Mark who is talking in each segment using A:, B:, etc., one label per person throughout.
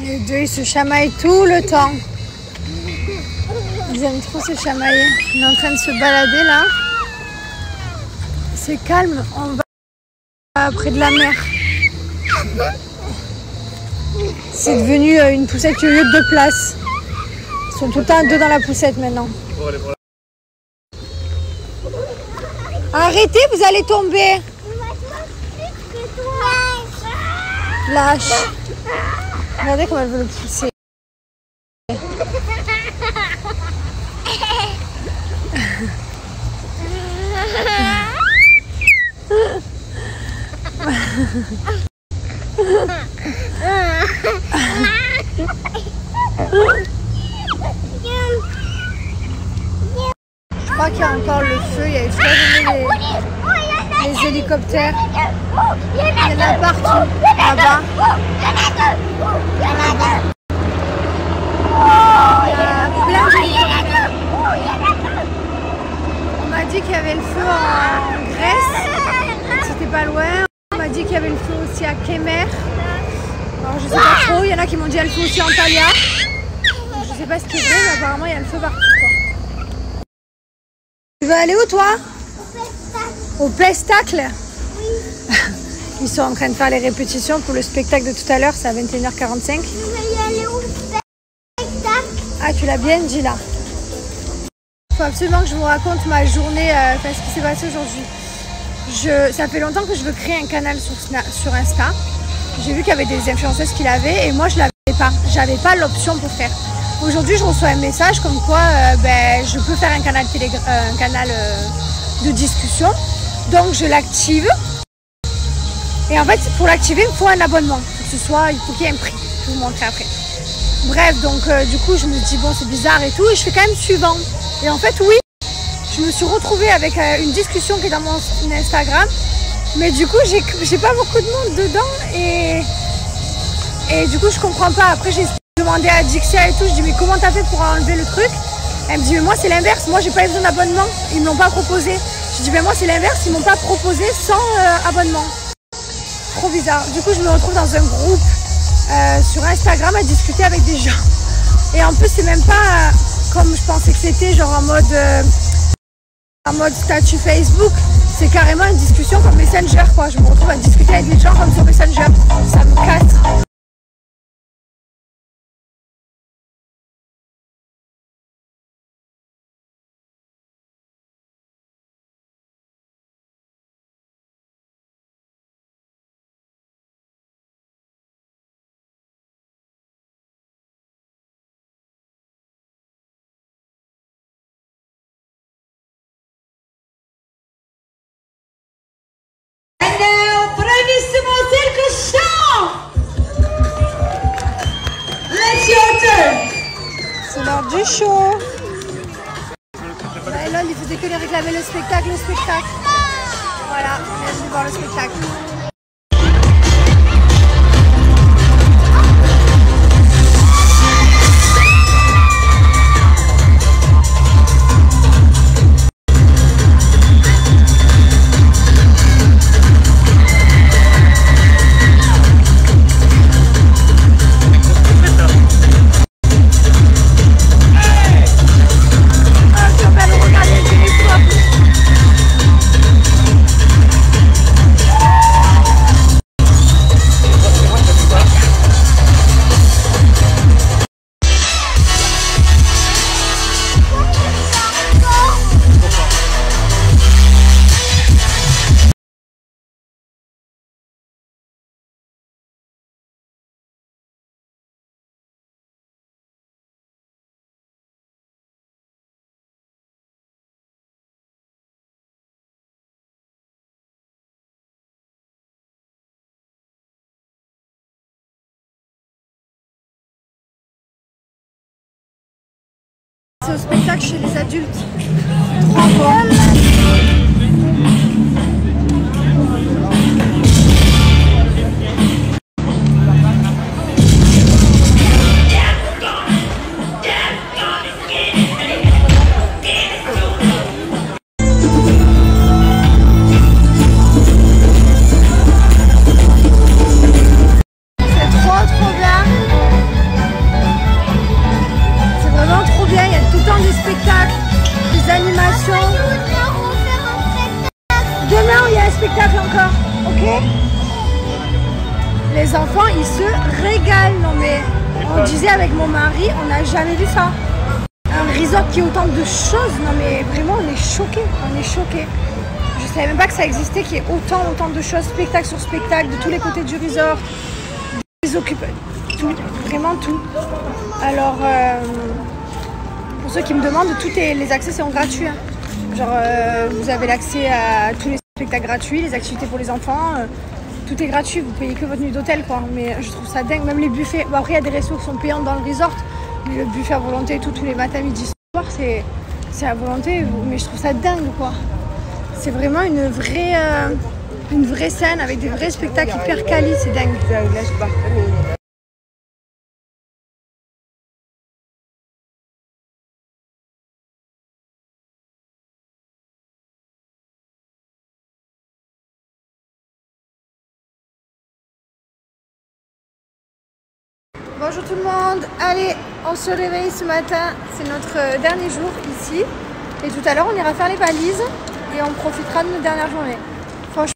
A: Les deux, ils se chamaillent tout le temps. Ils aiment trop se chamailler. On est en train de se balader là. C'est calme, on va près de la mer. C'est devenu une poussette yo-yo de 2 places. Ils sont tout le temps 2 dans la poussette maintenant. Arrêtez, vous allez tomber. Lâche. Regardez comment elle veut le pousser. Je crois qu'il y a encore le feu, il y a eu les hélicoptères. Il y en a partout, là-bas. Il y a plein d'hélicoptères. On m'a dit qu'il y avait le feu en Grèce, c'était pas loin. On m'a dit qu'il y avait le feu aussi à Kemer. Alors je sais pas trop, il y en a qui m'ont dit qu'il y a le feu aussi en Antalya. Donc, je sais pas ce qui est vrai, mais apparemment il y a le feu partout, quoi. Tu veux aller où toi? Au Pestacle? Oui. Ils sont en train de faire les répétitions pour le spectacle de tout à l'heure, c'est à 21h45.
B: Je vais y aller au spectacle.
A: Ah, tu l'as bien dit là. Il faut absolument que je vous raconte ma journée, ce qui s'est passé aujourd'hui. Ça fait longtemps que je veux créer un canal sur Insta. J'ai vu qu'il y avait des influenceuses qui l'avaient et moi je l'avais pas. J'avais pas l'option pour faire. Aujourd'hui, je reçois un message comme quoi je peux faire un canal, de discussion. Donc, je l'active. Et en fait, pour l'activer, il faut un abonnement. Il faut qu'il y ait un prix. Je vais vous montrer après. Bref, donc du coup, je me dis, bon, c'est bizarre et tout. Et je fais quand même suivant. Et en fait, oui, je me suis retrouvée avec une discussion qui est dans mon Instagram. Mais du coup, j'ai pas beaucoup de monde dedans. Et du coup, je comprends pas. Après, j'ai demandé à Dixia et tout, je dis mais comment t'as fait pour enlever le truc? Elle me dit mais moi c'est l'inverse, moi j'ai pas besoin d'abonnement, ils me l'ont pas proposé. Je dis mais moi c'est l'inverse, ils m'ont pas proposé sans abonnement. Trop bizarre. Du coup je me retrouve dans un groupe sur Instagram à discuter avec des gens. Et en plus c'est même pas comme je pensais que c'était, genre en mode statut Facebook. C'est carrément une discussion comme Messenger quoi. Je me retrouve à discuter avec des gens comme sur Messenger. Ça me casse. C'est l'heure du show. Et là, il faisait que lui réclamer le spectacle. Voilà, on est venu voir le spectacle. C'est au spectacle chez les adultes. Trop bon. C'est trop bien. spectacles encore, ok? Les enfants, ils se régalent. Non mais, on disait avec mon mari, on n'a jamais vu ça. Un resort qui a autant de choses. Non mais vraiment, on est choqués. On est choqués. Je savais même pas que ça existait, qu'il y ait autant de choses, spectacle sur spectacle, de tous les côtés du resort. Des occupants, tout, vraiment tout. Alors, pour ceux qui me demandent, les accès sont gratuits. Hein. Genre, vous avez l'accès à tous les spectacles gratuits, les activités pour les enfants. Tout est gratuit, vous payez que votre nuit d'hôtel, quoi. Mais je trouve ça dingue, même les buffets. Bon, après, il y a des restos qui sont payants dans le resort, mais le buffet à volonté et tout, tous les matins, midi, soir, c'est à volonté. Mais je trouve ça dingue, quoi. C'est vraiment une vraie scène avec des vrais spectacles hyper quali, c'est dingue. Bonjour tout le monde, allez, on se réveille ce matin, c'est notre dernier jour ici. Et tout à l'heure on ira faire les valises et on profitera de notre dernière journée. Franchement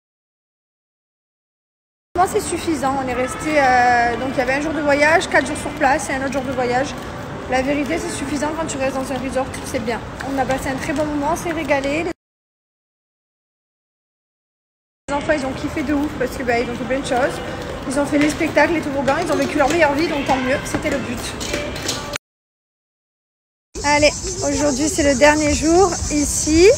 A: c'est suffisant, on est resté, donc il y avait un jour de voyage, 4 jours sur place et un autre jour de voyage. La vérité c'est suffisant quand tu restes dans un resort, c'est bien. On a passé un très bon moment, on s'est régalé. Les enfants ils ont kiffé de ouf parce que ils ont fait plein de choses. Ils ont fait les spectacles, les toboggans, ils ont vécu leur meilleure vie, donc tant mieux, c'était le but. Allez, aujourd'hui c'est le dernier jour ici.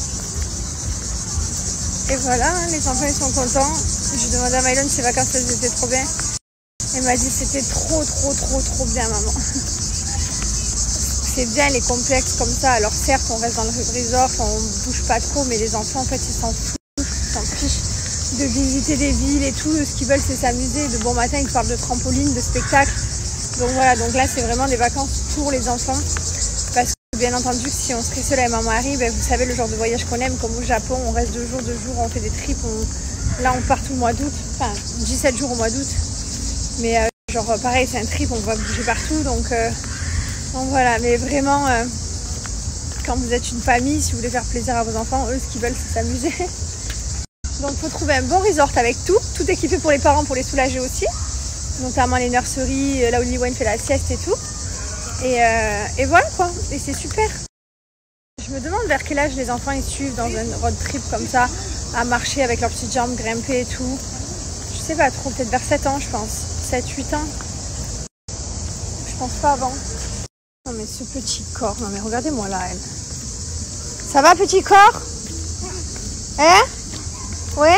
A: Et voilà, les enfants ils sont contents. J'ai demandé à Mylon si ses vacances elles étaient trop bien. Elle m'a dit c'était trop bien maman. C'est bien les complexes comme ça. Alors certes on reste dans le resort, on bouge pas trop, mais les enfants en fait ils s'en foutent, ils s'en fichent de visiter des villes et tout. Ce qu'ils veulent c'est s'amuser. De bon matin ils parlent de trampoline, de spectacle. Donc voilà, donc là c'est vraiment des vacances pour les enfants. Parce que bien entendu si on serait seul avec maman Harry, vous savez le genre de voyage qu'on aime, comme au Japon, on reste 2 jours, on fait des trips, là on part tout le mois d'août, enfin 17 jours au mois d'août. Mais genre pareil c'est un trip, on va bouger partout, donc voilà, mais vraiment quand vous êtes une famille, si vous voulez faire plaisir à vos enfants, eux ce qu'ils veulent c'est s'amuser. Donc il faut trouver un bon resort avec tout équipé pour les parents pour les soulager aussi, notamment les nurseries, là où Lee Wayne fait la sieste et tout. Et voilà quoi, et c'est super. Je me demande vers quel âge les enfants ils suivent dans un road trip comme ça, à marcher avec leurs petites jambes, grimper et tout. Je sais pas trop, peut-être vers 7 ans je pense, 7-8 ans. Je pense pas avant. Non mais ce petit corps, non mais regardez-moi là elle. Ça va petit corps? Hein? Ouais?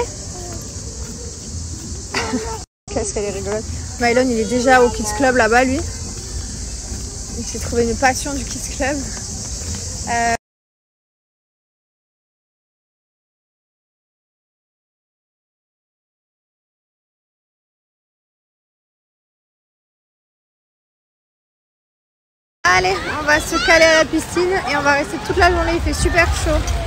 A: Qu'est-ce qu'elle est rigolote. Mylon il est déjà au Kids Club là-bas lui. Il s'est trouvé une passion du Kids Club. Allez, on va se caler à la piscine et on va rester toute la journée, il fait super chaud.